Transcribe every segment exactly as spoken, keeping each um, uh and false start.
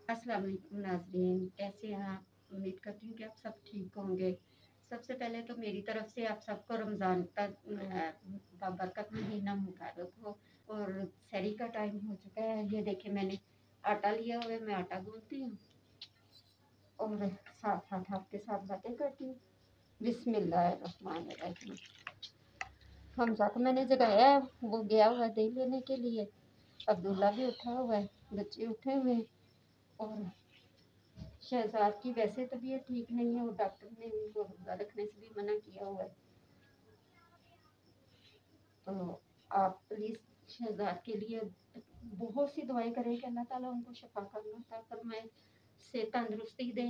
अस्सलाम वालेकुम नाज़रीन, कैसे हैं आप? उम्मीद करती हूँ कि आप सब ठीक होंगे। सबसे पहले तो मेरी तरफ से आप सबको रमज़ान का अ, बाबरकत महीना मुबारक हो। और सहरी का टाइम हो चुका है। ये देखिए मैंने आटा लिया हुआ है, मैं आटा गूँथती हूँ और साथ-साथ आपके साथ बातें करती हूँ। बिस्मिल्लाहिर्रहमानिर्रहीम। हमज़ा को मैंने जगाया है, वो गया हुआ है दही लेने के लिए। अब्दुल्ला भी उठा हुआ है, बच्चे उठे हुए हैं और शहज़ाद की वैसे तबीयत ठीक नहीं है और डॉक्टर ने उनको रोज़ा रखने से भी मना किया हुआ है। तो आप प्लीज़ शहज़ाद के लिए बहुत सी दुआएं करें कि अल्लाह ताला उनको शफा करना अता फरमाए, से तंदुरुस्ती दे।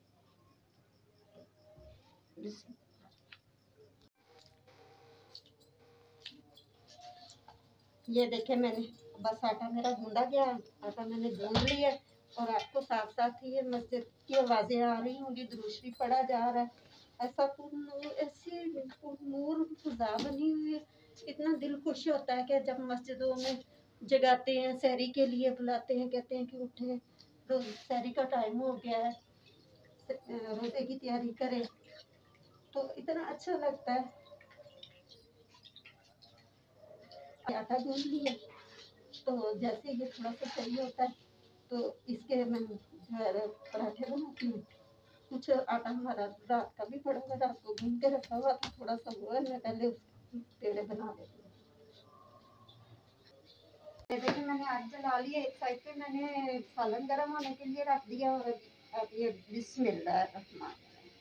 ये देखे मैंने बस आटा मेरा गूंदा गया, आटा मैंने गूंद लिया और आपको साथ साथ ही ये मस्जिद की आवाज़ें आ रही होंगी, दुरूद शरीफ पढ़ा जा रहा है। ऐसा पुरनूर ऐसी नूर फिज़ा बनी हुई है, इतना दिल खुश होता है कि जब मस्जिदों में जगाते हैं, सहरी के लिए बुलाते हैं, कहते हैं कि उठे रोज सहरी का टाइम हो गया है, रोज़े की तैयारी करें, तो इतना अच्छा लगता है। आटा गूंद लिया तो जैसे ये थोड़ा सा सही होता है तो इसके मैं जो है पराठे बनाती हूँ। कुछ आटा हमारा रात का भी पड़ा हुआ, रात को गूंद के रखा हुआ, तो थोड़ा सा वो है, मैं पहले उसके पेड़े बना देती हूँ। देखिए मैंने आग जला लिया, एक साइड पे मैंने सालन गर्म होने के लिए रख दिया और अब ये बिस्मिल्लाह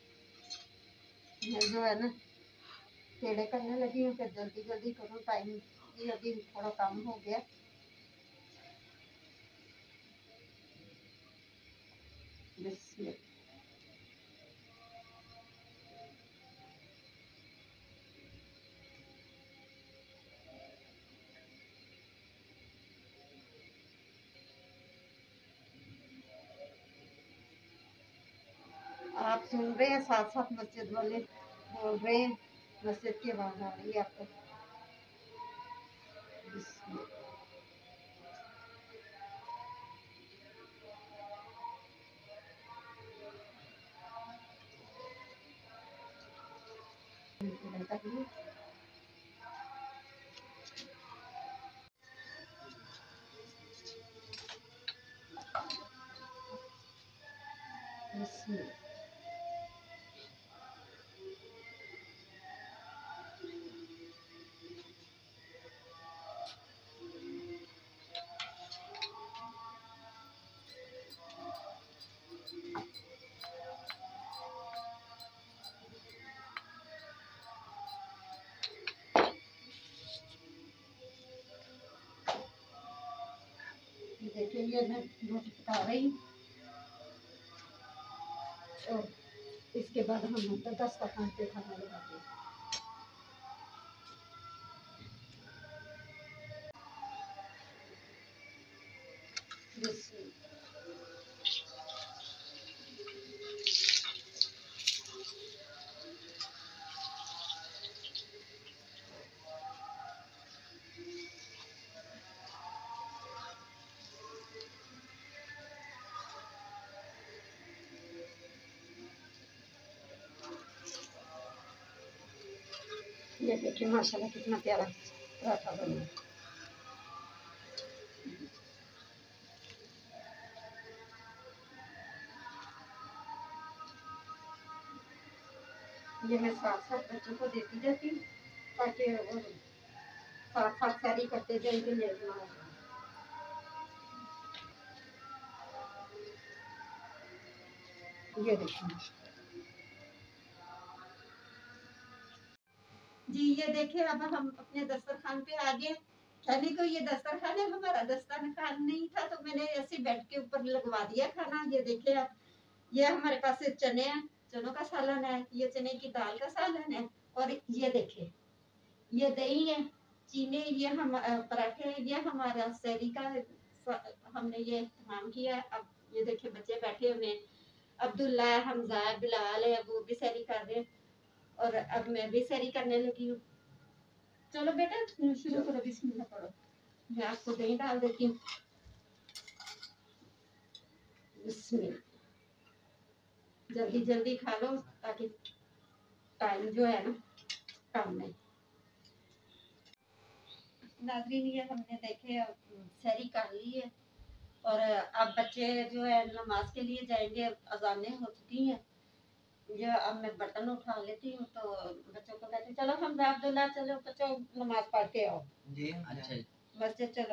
मैं जो है ना पेड़े करने लगी हूँ कि जल्दी जल्दी करूँ, टाइम भी अभी थोड़ा कम हो गया। बिस्मिल्लाह। आप सुन रहे हैं, साथ साथ मस्जिद वाले बोल रहे हैं, मस्जिद की आवाज़ आ रही है आपको। देखिए ये मैं रोटी पका रही हूँ और इसके बाद हम तो दस्तरखान पे खाना लगाते हैं। ये देखिए माशाल्लाह कितना प्यारा पराठा बना। ये मैं साथ साथ बच्चों को देती जाती हूँ ताकि वो साथ साथ सैरी करते जाएंगे, लेट ना हो। ये देखिए जी, ये देखिए अब हम अपने दस्तरखान पे आ गए। कहने को ये दस्तरखान है, हमारा दस्तरखान नहीं था तो मैंने ऐसे बेड के ऊपर लगवा दिया खाना। ये देखिए आप, ये हमारे पास चने हैं, चनों का सालन है, ये चने की दाल का सालन है और ये देखिए ये दही है, चीनी, ये हम पराठे हैं, ये हमारा सहरी का हमने ये इस्तेमाल किया है। अब ये देखिए बच्चे बैठे हुए हैं, अब्दुल्ला है, हमजा है, बिलाल है, वो भी सहरी कर रहे हैं और अब मैं भी सहरी करने लगी हूँ। चलो बेटा शुरू करो, बिस्मिल्लाह पढ़ो। मैं आपको दही डाल देती हूँ। इसमें जल्दी जल्दी खा लो ताकि टाइम जो है ना काम में। नाज़रीन ये हमने देखे सहरी कर ली है और अब बच्चे जो है नमाज के लिए जाएंगे, अजानें हो चुकी हैं। जो अब मैं बर्तन उठा लेती हूँ तो बच्चों को कहती चलो हम अब्दुल्ला चलो बच्चों नमाज पढ़ के आओ जी। अच्छा मस्जिद चलो।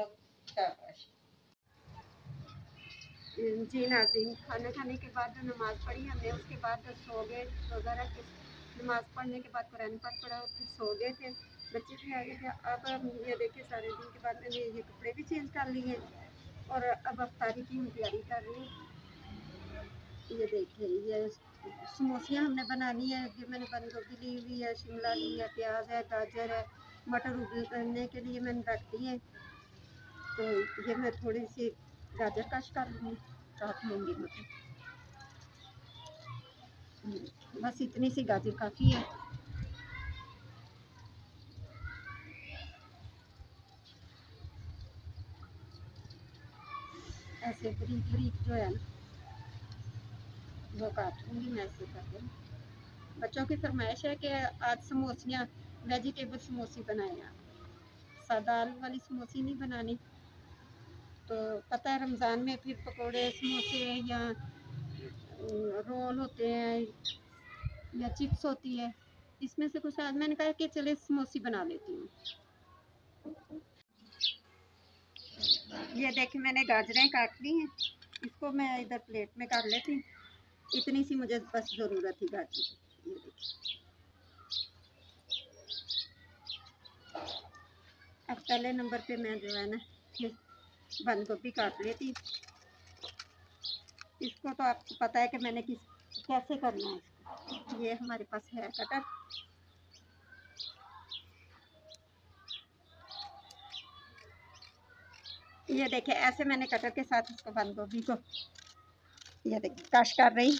जी नाज़रीन खाना खाने के बाद नमाज पढ़ी हमने, उसके बाद सो गए, रोज़ा रख के नमाज पढ़ने के बाद कुरान पाक पढ़ा और फिर सो गए थे, बच्चे भी आ गए थे। अब हम ये देखे सारे दिन के बाद मैंने ये कपड़े भी चेंज कर लिए और अब अफ्तारी की हम तैयारी कर रही हूँ। ये देखिए ये समोसियाँ हमने बनानी है। ये मैंने बंद गोभी ली हुई है, शिमला ली है, प्याज है, गाजर है, मटर उबलने के लिए मैंने रख दी है। तो ये मैं थोड़ी सी गाजर कश कर लूँगी, काट लूँगी मटर, बस इतनी सी गाजर काफ़ी है। ऐसे बरीक बरीक जो है ना वो काट लूँगी मैं ऐसे करके। बच्चों की फरमाइश है कि आज समोसियाँ वेजिटेबल समोसी बनाए, सादा आलू वाली समोसी नहीं बनानी। तो पता है रमज़ान में फिर पकोड़े समोसे या रोल होते हैं या चिप्स होती है, इसमें से कुछ आज मैंने कहा कि चले समोसी बना लेती हूँ। ये देखिए मैंने गाजरें काट ली हैं, इसको मैं इधर प्लेट में कर लेती हूँ। इतनी सी मुझे बस ज़रूरत थी गाजर की। ये देखिए अब पहले नंबर पे मैं जो है ना ये बंद गोभी काट लेती। इसको तो आपको पता है कि मैंने किस कैसे करना है इसको। ये हमारे पास है कटर, ये देखिए ऐसे मैंने कटर के साथ इसको बंद गोभी को ये देखिए कश कर रही।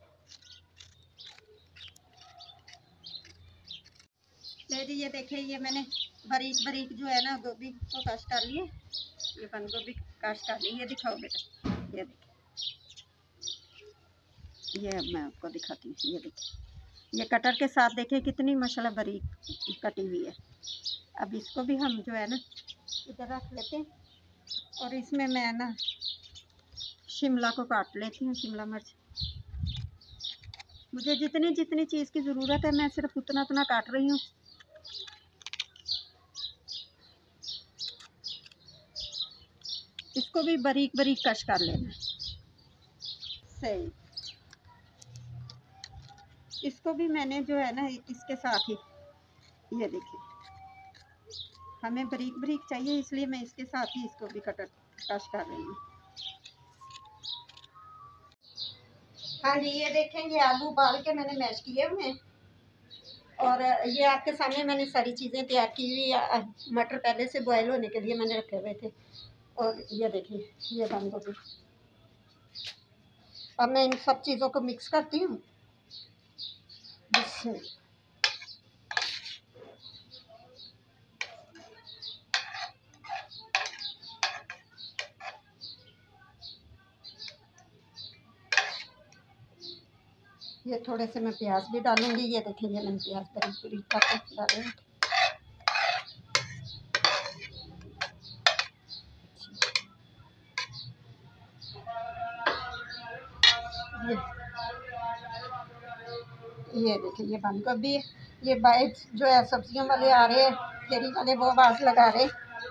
ले जी ये देखिए ये मैंने बारीक बारीक जो है ना गोभी को कश कर लिए, ये बंद गोभी कश कर ली। ये दिखाओ बेटा, ये देखिए ये अब मैं आपको दिखाती हूँ। ये देखिए ये कटर के साथ देखिए कितनी माशाल्लाह बारीक कटी हुई है। अब इसको भी हम जो है ना इधर रख लेते हैं और इसमें मैं ना शिमला को काट लेती हूँ, शिमला मिर्च। मुझे जितनी जितनी चीज़ की ज़रूरत है मैं सिर्फ उतना उतना काट रही हूँ। इसको भी बारीक बारीक कश कर लेना सही। इसको भी मैंने जो है ना इसके साथ ही ये देखिए हमें बारीक बारीक चाहिए, इसलिए मैं इसके साथ ही इसको भी कटर कश कर रही हूँ। हाँ जी ये देखें ये आलू उबाल के मैंने मैश किए हुए और ये आपके सामने मैंने सारी चीज़ें तैयार की हुई। मटर पहले से बॉयल होने के लिए मैंने रखे हुए थे और ये देखिए ये बंद गोभी। अब मैं इन सब चीज़ों को मिक्स करती हूँ। ये थोड़े से मैं प्याज भी डालूंगी। ये देखिए ये मैंने प्याज बड़ी पूरी काट डाले। ये ये देखिए ये बंद गोभी है। ये बाइट जो है सब्जियों वाले आ रहे हैं, फेरी वाले वो आवाज़ लगा रहे।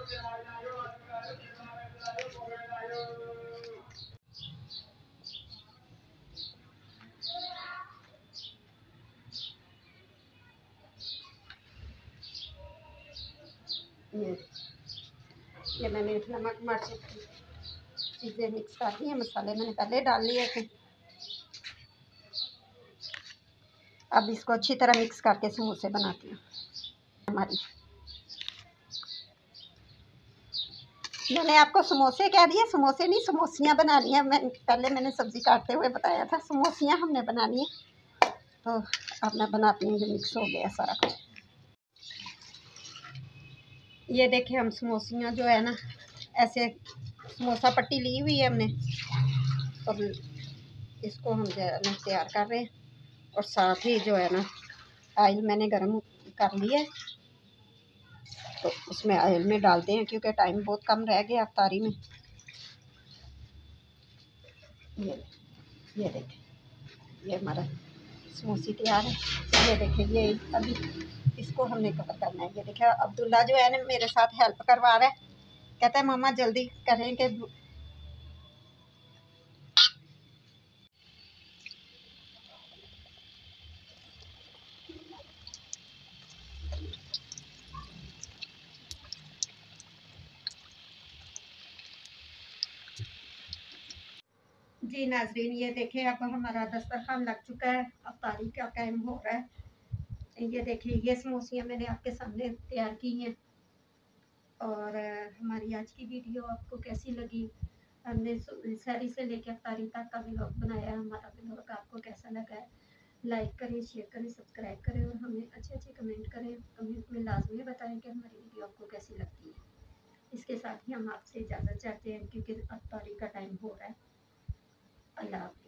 ये ये मैंने नमक मिर्च चीज़ें मिक्स कर दी हैं, मसाले मैंने पहले डाल लिए थे। अब इसको अच्छी तरह मिक्स करके समोसे बनाती हूँ। हमारी मैंने आपको समोसे कह दिए, समोसे नहीं समोसियाँ बनानी है। मैं पहले मैंने सब्ज़ी काटते हुए बताया था, समोसियाँ हमने बनानी है। तो अब मैं बनाती हूँ, ये मिक्स हो गया सारा कुछ। ये देखिए हम समोसियाँ जो है ना ऐसे समोसा पट्टी ली हुई है हमने, और इसको हम जो है ना तैयार कर रहे हैं। और साथ ही जो है ना ऑयल मैंने गर्म कर लिया है, तो उसमें ऑयल में डालते हैं क्योंकि टाइम बहुत कम रह गया अफ्तारी में। ये ये देखें, ये हमारा समोसी तैयार है। ये देखें, ये अभी इसको हमने कवर करना है। ये देखें, अब्दुल्ला जो है ना मेरे साथ हेल्प करवा रहा है, कहता है मामा जल्दी करें कि जी नाजरीन, ये देखें अब हमारा दस्तरखान लग चुका है, अफ्तारी का टाइम हो रहा है। ये देखिए, ये समोसियाँ मैंने आपके सामने तैयार की हैं। और हमारी आज की वीडियो आपको कैसी लगी? हमने सहरी से लेकर अफ्तारी तक का व्लॉग बनाया है। हमारा व्लॉग आपको कैसा लगा है? लाइक करें, शेयर करें, सब्सक्राइब करें और हमें अच्छे अच्छे कमेंट करें। कमेंट में लाजमी बताएं कि हमारी वीडियो आपको कैसी लगती है। इसके साथ ही हम आपसे इजाज़त चाहते हैं क्योंकि अफ्तारी का टाइम हो रहा है। अल्लाह हाफ़िज़।